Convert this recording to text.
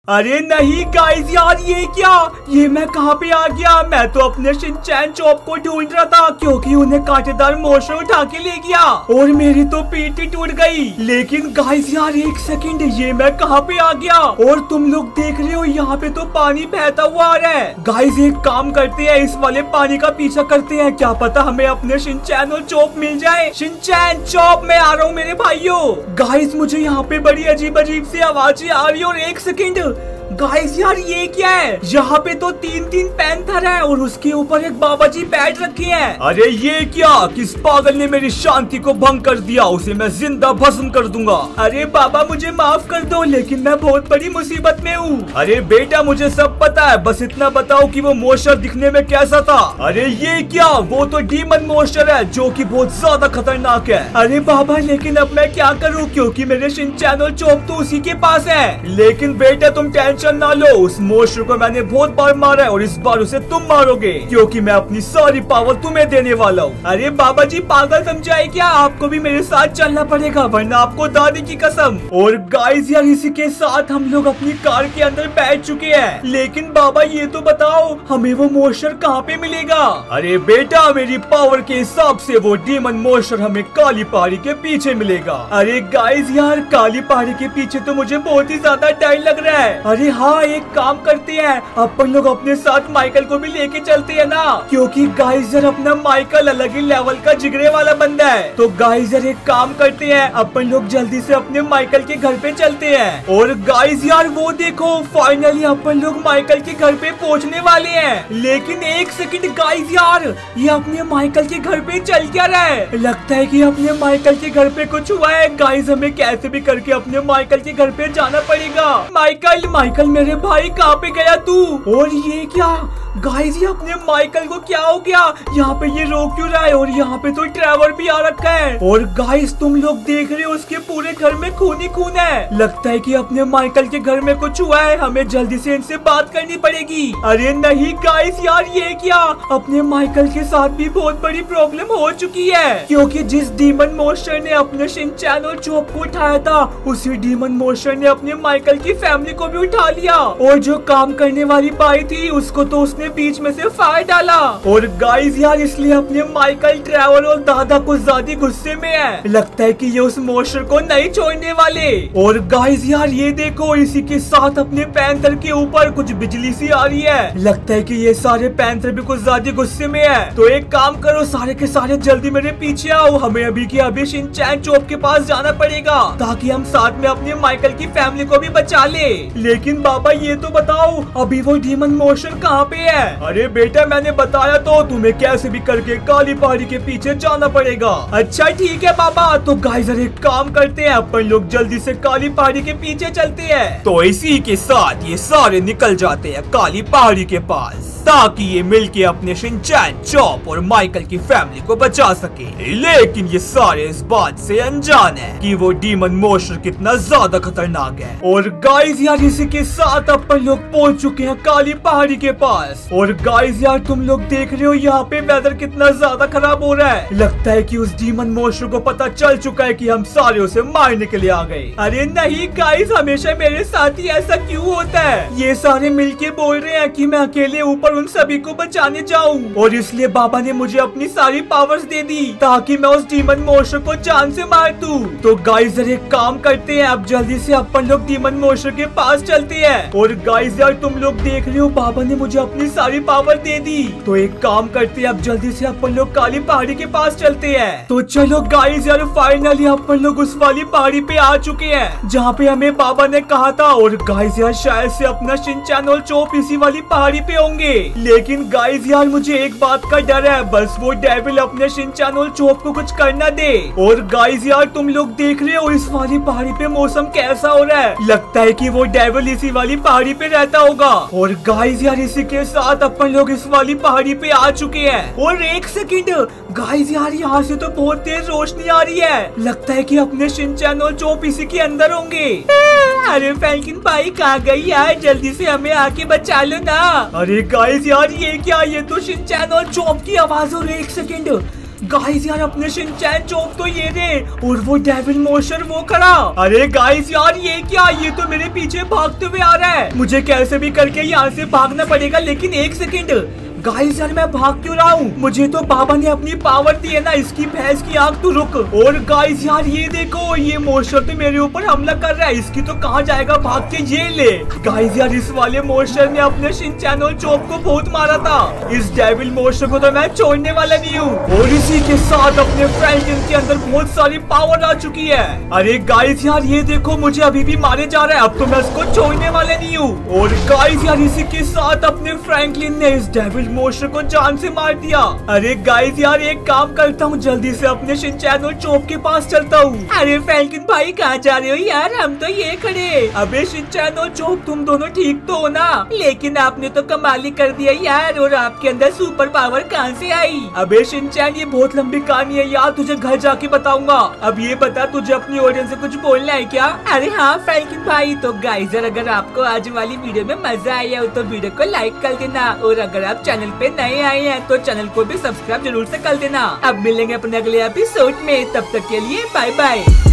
अरे नहीं गाइस यार, ये क्या, ये मैं कहाँ पे आ गया। मैं तो अपने शिनचैन चॉप को ढूंढ रहा था क्योंकि उन्हें कांटेदार मोशर उठा के ले गया और मेरी तो पीठ ही टूट गई। लेकिन गाइस यार एक सेकंड, ये मैं कहाँ पे आ गया और तुम लोग देख रहे हो यहाँ पे तो पानी बहता हुआ आ रहा है। गाइस एक काम करते हैं, इस वाले पानी का पीछा करते हैं, क्या पता हमें अपने शिनचैन और चॉप मिल जाए। शिनचैन चॉप मैं आ रहा हूँ मेरे भाइयों। गाइस मुझे यहाँ पे बड़ी अजीब अजीब सी आवाजें आ रही है और एक सेकंड गाइस यार ये क्या है, यहाँ पे तो तीन पैंथर है और उसके ऊपर एक बाबा जी बैठ रखे हैं। अरे ये क्या, किस पागल ने मेरी शांति को भंग कर दिया, उसे मैं जिंदा भस्म कर दूंगा। अरे बाबा मुझे माफ कर दो, लेकिन मैं बहुत बड़ी मुसीबत में हूँ। अरे बेटा मुझे सब पता है, बस इतना बताओ कि वो मोशर दिखने में कैसा था। अरे ये क्या, वो तो डीमन मोशर है जो कि बहुत ज्यादा खतरनाक है। अरे बाबा लेकिन अब मैं क्या करूँ, क्योंकि मेरे शिनचैन और चॉप तो उसी के पास है। लेकिन बेटा तुम टेंशन ना लो, उस मोशर को मैंने बहुत बार मारा है और इस बार उसे तुम मारोगे क्योंकि मैं अपनी सारी पावर तुम्हें देने वाला हूँ। अरे बाबा जी पागल समझाए क्या, आपको भी मेरे साथ चलना पड़ेगा वरना आपको दादी की कसम। और गाइस यार इसी के साथ हम लोग अपनी कार के अंदर बैठ चुके हैं। लेकिन बाबा ये तो बताओ हमें वो मोशर कहाँ पे मिलेगा। अरे बेटा मेरी पावर के हिसाब से वो डीमन मोशर हमें काली पहाड़ी के पीछे मिलेगा। अरे गाइस यार काली पहाड़ी के पीछे तो मुझे बहुत ही ज्यादा डर लग रहा है। अरे हाँ एक काम करते हैं, अपन लोग अपने साथ माइकल को भी लेके चलते हैं ना, क्योंकि गाइस यार अपना माइकल अलग ही लेवल का जिगरे वाला बंदा है। तो गाइस यार एक काम करते हैं, अपन लोग जल्दी से अपने माइकल के घर पे चलते हैं। और गाइस यार वो देखो फाइनली अपन लोग माइकल के घर पे पहुंचने वाले हैं। लेकिन एक सेकंड गाइस यार, ये अपने माइकल के घर पे चल क्या रहा है, लगता है कि अपने माइकल के घर पे कुछ हुआ है। गाइस हमें कैसे भी करके अपने माइकल के घर पे जाना पड़ेगा। माइकल मेरे भाई कहाँ पे गया तू। और ये क्या गाइस, ये अपने माइकल को क्या हो गया, यहाँ पे ये रो क्यों रहा है और यहाँ पे तो ट्रेवर भी आ रखा है। और गाइस तुम लोग देख रहे हो उसके पूरे घर में खून ही खून है, लगता है कि अपने माइकल के घर में कुछ हुआ है, हमें जल्दी से इनसे बात करनी पड़ेगी। अरे नहीं गाइस यार ये क्या, अपने माइकल के साथ भी बहुत बड़ी प्रॉब्लम हो चुकी है, क्योंकि जिस डीमन मोशर ने अपने शिनचैन और चॉप को उठाया था उसी डीमन मोशर ने अपने माइकल की फैमिली को भी उठा लिया और जो काम करने वाली बाई थी उसको तो उसने बीच में से फाड़ डाला। और गाइस यार इसलिए अपने माइकल ट्रेवर और दादा को ज्यादा गुस्से में है, लगता है कि ये उस मोशर को नहीं छोड़ने वाले। और गाइस यार ये देखो इसी के साथ अपने पैंथर के ऊपर कुछ बिजली सी आ रही है, लगता है कि ये सारे पैंथर भी कुछ ज्यादा गुस्से में है। तो एक काम करो सारे के सारे जल्दी मेरे पीछे आओ, हमें अभी के अभी शिनचैन चॉप के पास जाना पड़ेगा ताकि हम साथ में अपने माइकल की फैमिली को भी बचा ले। लेकिन बाबा ये तो बताओ अभी वो डीमन मोशर कहाँ पे है। अरे बेटा मैंने बताया तो तुम्हें कैसे भी करके काली पहाड़ी के पीछे जाना पड़ेगा। अच्छा ठीक है बाबा, तो गाइस एक काम करते हैं अपन लोग जल्दी से काली पहाड़ी के पीछे चलते हैं। तो इसी के साथ ये सारे निकल जाते हैं काली पहाड़ी के पास ताकि ये मिलके अपने शिनचैन चॉप और माइकल की फैमिली को बचा सके। लेकिन ये सारे इस बात से अनजान है कि वो डीमन मोशर कितना ज्यादा खतरनाक है। और गाइस यार इसी के साथ अपन लोग पहुंच चुके हैं काली पहाड़ी के पास। और गाइस यार तुम लोग देख रहे हो यहाँ पे वेदर कितना ज्यादा खराब हो रहा है, लगता है कि उस डीमन मोशर को पता चल चुका है कि हम सारे उसे मारने के लिए आ गए। अरे नहीं गाइस, हमेशा मेरे साथ ही ऐसा क्यों होता है, ये सारे मिलके बोल रहे हैं कि मैं अकेले ऊपर उन सभी को बचाने जाऊं और इसलिए बाबा ने मुझे अपनी सारी पावर्स दे दी ताकि मैं उस डीमन मोशर को जान से मार दूं। तो गाइस यार एक काम करते हैं, अब जल्दी से अपन लोग डीमन मोशर के पास चलते हैं। और गाइस यार तुम लोग देख रहे हो बाबा ने मुझे अपनी सारी पावर दे दी, तो एक काम करते हैं अब जल्दी से अपन लोग काली पहाड़ी के पास चलते हैं। तो चलो गाइस यार फाइनली अपन लोग उस वाली पहाड़ी पे आ चुके हैं जहाँ पे हमें बाबा ने कहा था। और गाइस यार शायद से अपना शिनचैन और चॉप इसी वाली पहाड़ी पे होंगे। लेकिन गाइस यार मुझे एक बात का डर है, बस वो डेविल अपने शिनचैन और चॉप को कुछ करना दे। और गाइस यार तुम लोग देख रहे हो इस वाली पहाड़ी पे मौसम कैसा हो रहा है, लगता है कि वो डेविल इसी वाली पहाड़ी पे रहता होगा। और गाइस यार इसी के साथ अपन लोग इस वाली पहाड़ी पे आ चुके हैं। और एक सेकंड गाइस यार यहाँ से तो बहुत तेज रोशनी आ रही है, लगता है कि अपने शिनचैन और चॉप इसी के अंदर होंगे। अरे फैल्कन भाई कहाँ गई यार, जल्दी से हमें आके बचा लो ना। अरे गाइस यार ये क्या, ये तो शिनचैन और चॉप की आवाज हो रही है। एक सेकंड गाइस यार अपने शिनचैन चोप तो ये रे, और वो डेविल मोशन वो खड़ा। अरे गाइस यार ये क्या, ये तो मेरे पीछे भागते हुए आ रहा है। मुझे कैसे भी करके यहाँ से भागना पड़ेगा, लेकिन एक सेकंड गाइस यार मैं भाग क्यों रहा हूँ? मुझे तो बाबा ने अपनी पावर दी है ना, इसकी भैंस की आग तू रुक। और गाइस यार ये देखो, ये मोस्टर तो मेरे ऊपर हमला कर रहा है, इसकी तो कहाँ जाएगा भाग के, ये ले। गाइस यार इस वाले मोस्टर ने अपने शिनचैन और चोप को बहुत मारा था, इस डेविल मोस्टर को तो मैं छोड़ने वाला नहीं हूँ। और इसी के साथ अपने फ्रैंकलिन के अंदर बहुत सारी पावर आ चुकी है। अरे गाइस यार ये देखो, मुझे अभी भी मारे जा रहा है, अब तो मैं इसको छोड़ने वाला नहीं हूँ। और गाइस यार इसी के साथ अपने फ्रैंकलिन ने इस डेविल मोस्टर को जान से मार दिया। अरे गाइस यार एक काम करता हूँ, जल्दी से अपने शिनचैन और चोप के पास चलता हूँ। अरे फ्रैंकलिन भाई कहाँ जा रहे हो यार, हम तो ये खड़े। अबे शिनचैन और चोप तुम दोनों ठीक तो हो ना, लेकिन आपने तो कमाल ही कर दिया यार, और आपके अंदर सुपर पावर कहाँ से आई? अबे शिनचैन ये बहुत लंबी कहानी है यार, तुझे घर जाके बताऊंगा। अब ये बता, तुझे अपनी ऑडियंस से कुछ बोलना है क्या? अरे हाँ फ्रैंकलिन भाई, तो गाइस अगर आपको आज वाली वीडियो में मजा आया हो तो वीडियो को लाइक कर देना, और अगर आप चैनल पे नए आए हैं तो चैनल को भी सब्सक्राइब जरूर से कर देना। अब मिलेंगे अपने अगले एपिसोड में, तब तक के लिए बाय बाय।